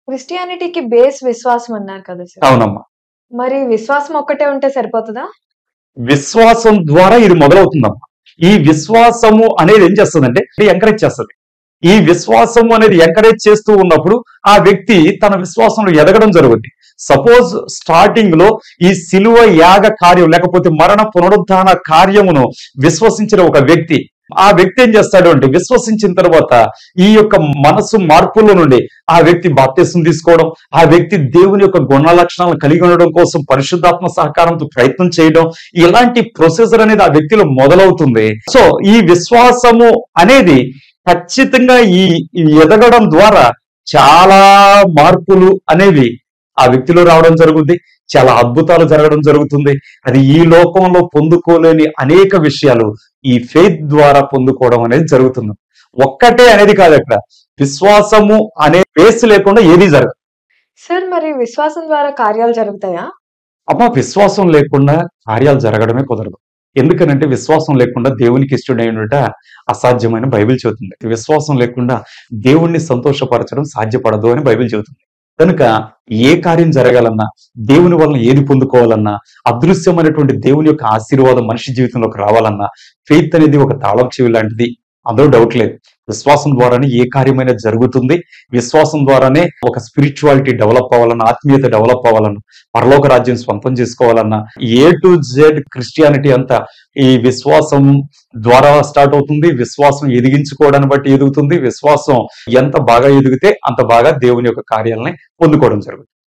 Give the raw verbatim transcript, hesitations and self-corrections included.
క్రిస్టియానిటీకి base విశ్వాసం అన్నారు కదా సార్. అవునమ్మా. మరి విశ్వాసం ఒక్కటే ఉంటే సరిపోతదా? విశ్వాసం ద్వారా ఇది మొదలవుతుందమ్మా. ఈ విశ్వాసము అనేది ఏం చేస్తుందంటే ఎంకరేజ్ చేస్తుంది. ఈ విశ్వాసము అనేది ఎంకరేజ్ చేస్తూ ఉన్నప్పుడు ఆ వ్యక్తి తన విశ్వాసంలో ఎదగడం జరుగుతుంది. సపోజ్ స్టార్టింగ్ లో ఈ సిలువ యాగ కార్యం లేకపోతే మరణ పునరుద్ధాన కార్యమును విశ్వసించిన ఒక వ్యక్తి, ఆ వ్యక్తి ఏం చేస్తాడు అంటే విశ్వసించిన తర్వాత ఈ యొక్క మనసు మార్పుల నుండి ఆ వ్యక్తి బాప్తిసం తీసుకోవడం, ఆ వ్యక్తి దేవుని యొక్క గుణ లక్షణాలను కలిగి ఉండడం కోసం పరిశుద్ధాత్మ సహకారంతో ప్రయత్నం చేయడం, ఇలాంటి ప్రొసెసర్ అనేది ఆ వ్యక్తిలో మొదలవుతుంది. సో ఈ విశ్వాసము అనేది ఖచ్చితంగా ఈ ఎదగడం ద్వారా చాలా మార్పులు అనేవి ఆ వ్యక్తిలో రావడం జరుగుతుంది. చాలా అద్భుతాలు జరగడం జరుగుతుంది. అది ఈ లోకంలో పొందుకోలేని అనేక విషయాలు ఈ ఫెయిత్ ద్వారా పొందుకోవడం అనేది జరుగుతుంది. ఒక్కటే అనేది కాదు, అక్కడ విశ్వాసము అనే బేస్ లేకుండా ఏది జరగదు. సార్ మరి విశ్వాసం ద్వారా కార్యాలు జరుగుతాయా? అమ్మ, విశ్వాసం లేకుండా కార్యాలు జరగడమే కుదరదు. ఎందుకనంటే విశ్వాసం లేకుండా దేవునికి ఇష్టడైనట అసాధ్యమైన బైబిల్ చెబుతుంది. విశ్వాసం లేకుండా దేవుణ్ణి సంతోషపరచడం సాధ్యపడదు అని బైబిల్ చెబుతుంది. కనుక ఏ కార్యం జరగాలన్నా, దేవుని వలన ఏది పొందుకోవాలన్నా, అదృశ్యమైనటువంటి దేవుని యొక్క ఆశీర్వాదం మనిషి జీవితంలోకి రావాలన్నా ఫెయిత్ అనేది ఒక తాళం చెవి లాంటిది, అందులో డౌట్ లేదు. విశ్వాసం ద్వారానే ఏ కార్యమైనా జరుగుతుంది. విశ్వాసం ద్వారానే ఒక స్పిరిచువాలిటీ డెవలప్ అవ్వాలన్నా, ఆత్మీయత డెవలప్ అవ్వాలన్నా, పరలోక రాజ్యం స్వంతం చేసుకోవాలన్నా, ఏ టు జెడ్ క్రిస్టియానిటీ అంతా ఈ విశ్వాసం ద్వారా స్టార్ట్ అవుతుంది. విశ్వాసం ఎదిగించుకోవడాన్ని బట్టి ఎదుగుతుంది. విశ్వాసం ఎంత బాగా ఎదిగితే అంత బాగా దేవుని యొక్క కార్యాలని పొందుకోవడం జరుగుతుంది.